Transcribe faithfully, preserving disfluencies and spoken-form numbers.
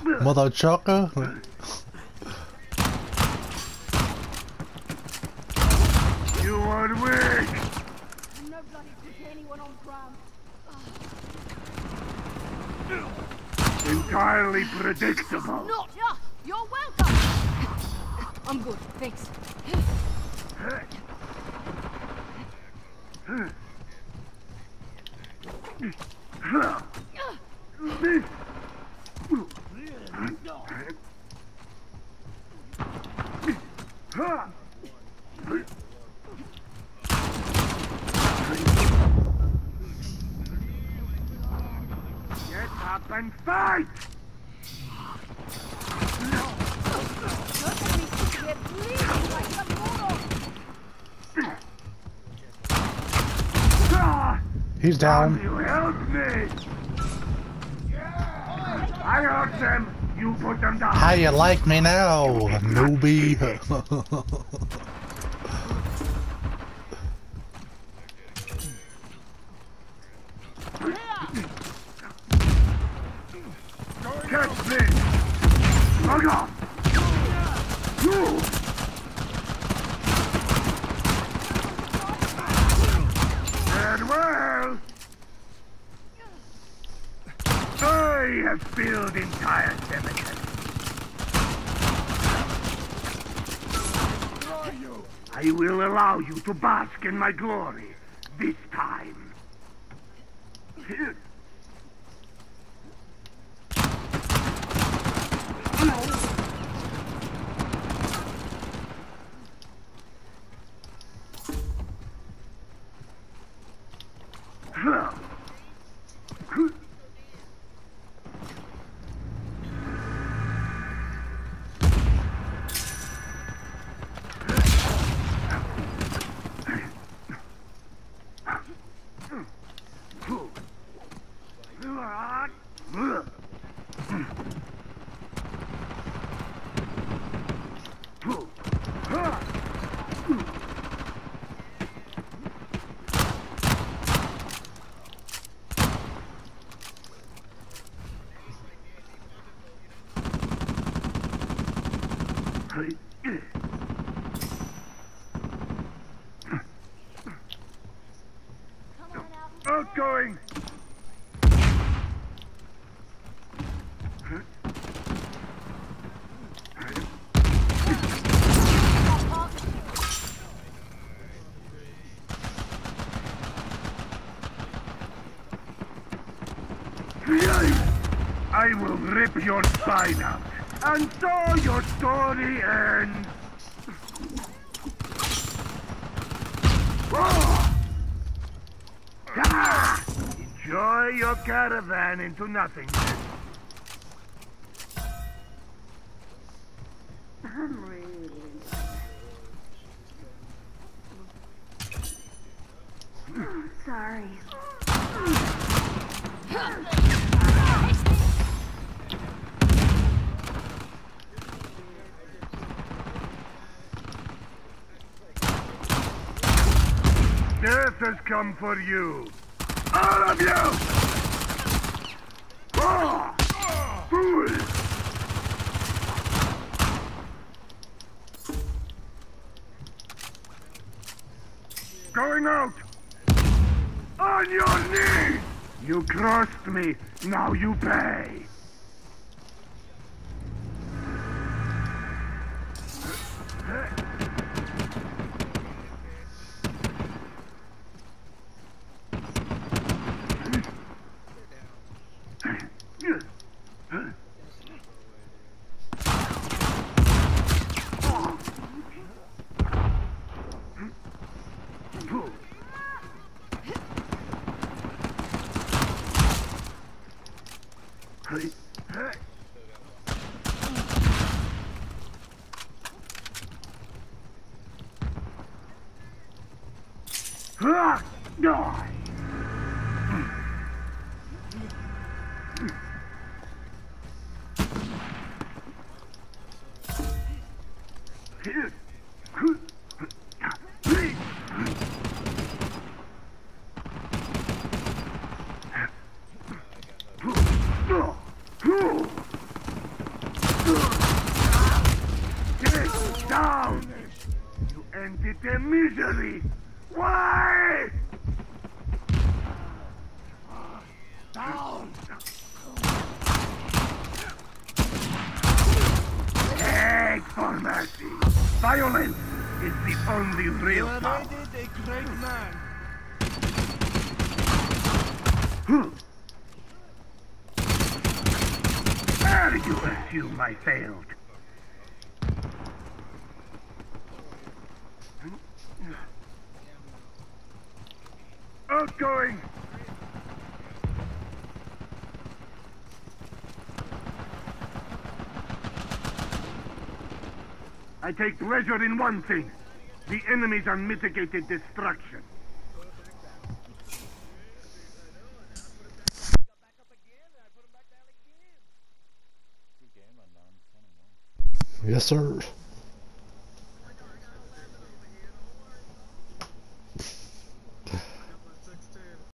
Mother trucker. You are weak. I'm no bloody put anyone on ground. Entirely predictable. Not. Yeah, you're welcome. I'm good, thanks. Get up and fight! Don't let me sit here bleeding like some moron. He's down. You help me! I hurt them, you put them down. How you like me now, newbie? Catch me! Bug off! You! And well! I have filled entire cemeteries. I will allow you to bask in my glory this time. Here. Outgoing! I will rip your spine out, and so your story ends. Oh! Ah! Enjoy your caravan into nothingness. I'm really oh, sorry. Death has come for you. All of you! Oh! Fools! Going out! On your knees! You crossed me, now you pay! Ah! No! The misery! Why? Down! Beg for mercy! Violence is the only real power. a great man. How did you assume I failed? Outgoing! I take pleasure in one thing. The enemy's unmitigated destruction. Yes, sir.